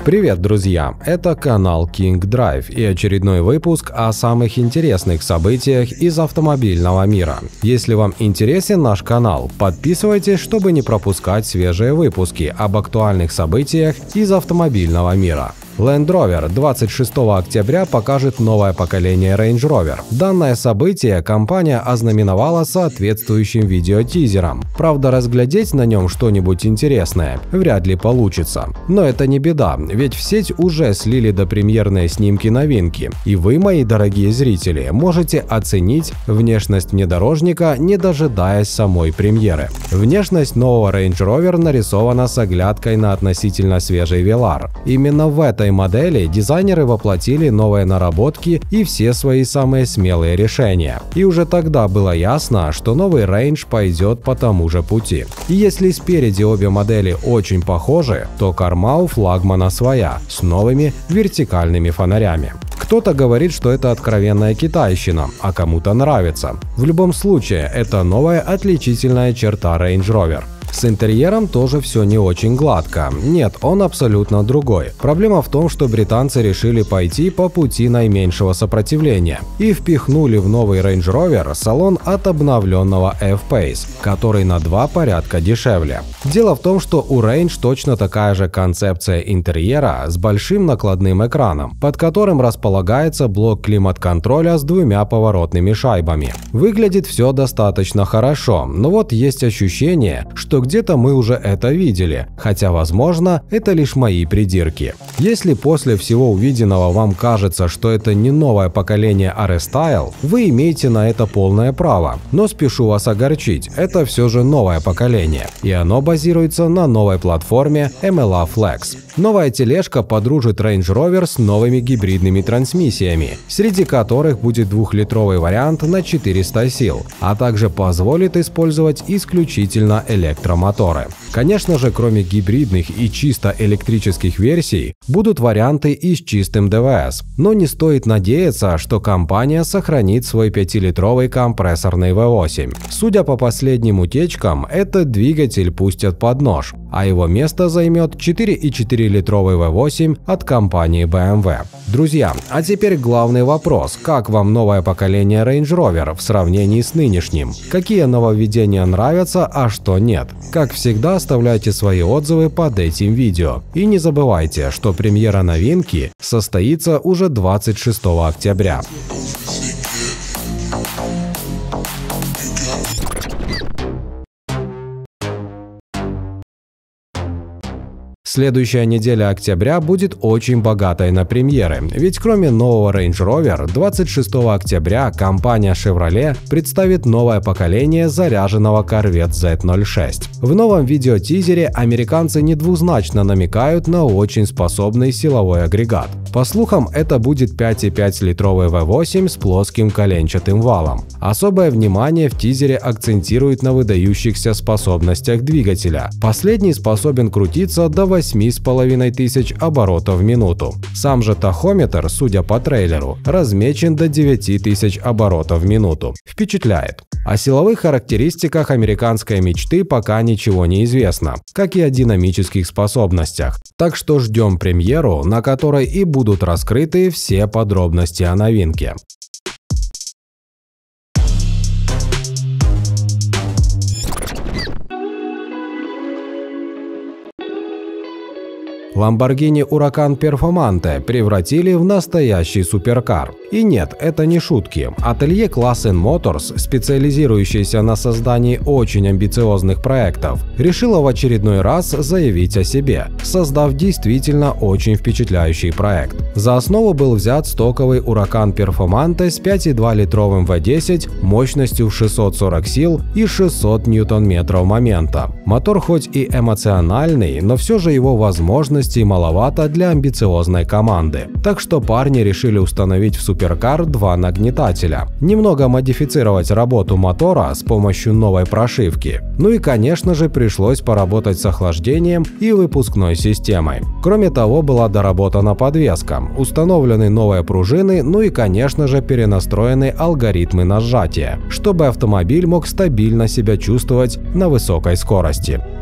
Привет, друзья! Это канал King Drive и очередной выпуск о самых интересных событиях из автомобильного мира. Если вам интересен наш канал, подписывайтесь, чтобы не пропускать свежие выпуски об актуальных событиях из автомобильного мира. Land Rover 26 октября покажет новое поколение Range Rover. Данное событие компания ознаменовала соответствующим видеотизером. Правда, разглядеть на нем что-нибудь интересное вряд ли получится. Но это не беда, ведь в сеть уже слили допремьерные снимки новинки, и вы, мои дорогие зрители, можете оценить внешность внедорожника, не дожидаясь самой премьеры. Внешность нового Range Rover нарисована с оглядкой на относительно свежий Velar. Именно в этой модели дизайнеры воплотили новые наработки и все свои самые смелые решения. И уже тогда было ясно, что новый Range пойдет по тому же пути. И если спереди обе модели очень похожи, то корма у флагмана своя, с новыми вертикальными фонарями. Кто-то говорит, что это откровенная китайщина, а кому-то нравится. В любом случае, это новая отличительная черта Range Rover. С интерьером тоже все не очень гладко. Нет, он абсолютно другой. Проблема в том, что британцы решили пойти по пути наименьшего сопротивления и впихнули в новый Range Rover салон от обновленного F-Pace, который на 2 порядка дешевле. Дело в том, что у Range точно такая же концепция интерьера с большим накладным экраном, под которым располагается блок климат-контроля с 2 поворотными шайбами. Выглядит все достаточно хорошо, но вот есть ощущение, что где-то мы уже это видели, хотя, возможно, это лишь мои придирки. Если после всего увиденного вам кажется, что это не новое поколение R-Style, вы имеете на это полное право, но спешу вас огорчить, это все же новое поколение, и оно базируется на новой платформе MLA Flex. Новая тележка подружит Range Rover с новыми гибридными трансмиссиями, среди которых будет 2-литровый вариант на 400 сил, а также позволит использовать исключительно электромоторы. Конечно же, кроме гибридных и чисто электрических версий, будут варианты и с чистым ДВС, но не стоит надеяться, что компания сохранит свой 5-литровый компрессорный V8. Судя по последним утечкам, этот двигатель пустят под нож, а его место займет 4,4-литровый V8 от компании BMW. Друзья, а теперь главный вопрос: как вам новое поколение Range Rover в сравнении с нынешним? Какие нововведения нравятся, а что нет? Как всегда, оставляйте свои отзывы под этим видео. И не забывайте, что премьера новинки состоится уже 26 октября. Следующая неделя октября будет очень богатой на премьеры, ведь кроме нового Range Rover, 26 октября компания Chevrolet представит новое поколение заряженного Corvette Z06. В новом видеотизере американцы недвузначно намекают на очень способный силовой агрегат. По слухам, это будет 5,5-литровый V8 с плоским коленчатым валом. Особое внимание в тизере акцентирует на выдающихся способностях двигателя. Последний способен крутиться до 8500 оборотов в минуту. Сам же тахометр, судя по трейлеру, размечен до 9000 оборотов в минуту. Впечатляет. О силовых характеристиках американской мечты пока ничего не известно, как и о динамических способностях. Так что ждем премьеру, на которой и будут раскрыты все подробности о новинке. Lamborghini Huracan Performante превратили в настоящий суперкар. И нет, это не шутки. Ателье Class N Motors, специализирующееся на создании очень амбициозных проектов, решило в очередной раз заявить о себе, создав действительно очень впечатляющий проект. За основу был взят стоковый Huracan Performante с 5,2-литровым V10 мощностью в 640 сил и 600 ньютон-метров момента. Мотор хоть и эмоциональный, но все же его возможности маловато для амбициозной команды. Так что парни решили установить в суперкар 2 нагнетателя, немного модифицировать работу мотора с помощью новой прошивки. Ну и, конечно же, пришлось поработать с охлаждением и выпускной системой. Кроме того, была доработана подвеска, установлены новые пружины, ну и, конечно же, перенастроены алгоритмы нажатия, чтобы автомобиль мог стабильно себя чувствовать на высокой скорости.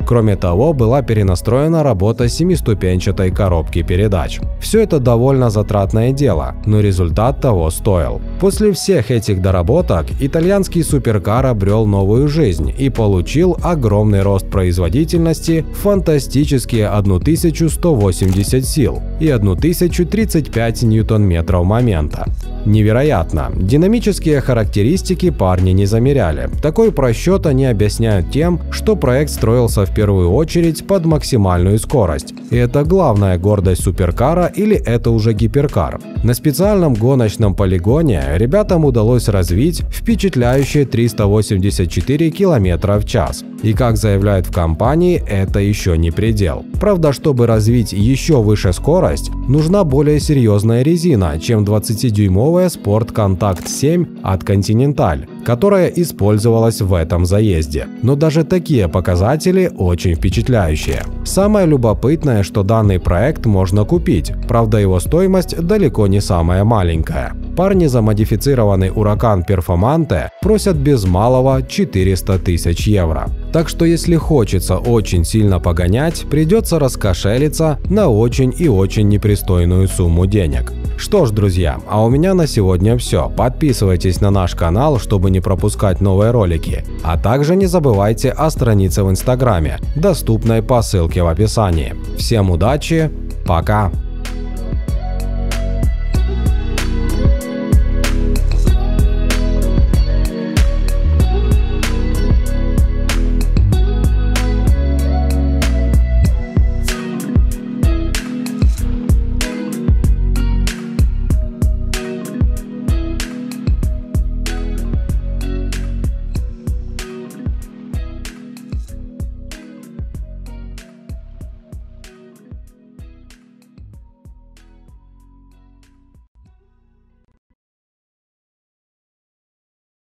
Кроме того, была перенастроена работа семиступенчатой коробки передач. Все это довольно затратное дело, но результат того стоил. После всех этих доработок итальянский суперкар обрел новую жизнь и получил огромный рост производительности в фантастические 1180 сил и 1035 ньютон-метров момента. Невероятно! Динамические характеристики парни не замеряли. Такой просчет они объясняют тем, что проект строился в первую очередь под максимальную скорость. И это главная гордость суперкара или это уже гиперкар? На специальном гоночном полигоне ребятам удалось развить впечатляющие 384 км в час. И как заявляют в компании, это еще не предел. Правда, чтобы развить еще выше скорость, нужна более серьезная резина, чем 20-дюймовая Sport Contact 7 от Continental, которая использовалась в этом заезде. Но даже такие показатели очень впечатляющие. Самое любопытное, что данный проект можно купить, правда его стоимость далеко не самая маленькая. Парни за модифицированный Huracan Performante просят без малого 400 тысяч евро. Так что если хочется очень сильно погонять, придется раскошелиться на очень и очень непристойную сумму денег. Что ж, друзья, а у меня на сегодня все. Подписывайтесь на наш канал, чтобы не пропускать новые ролики. А также не забывайте о странице в Инстаграме, доступной по ссылке в описании. Всем удачи, пока!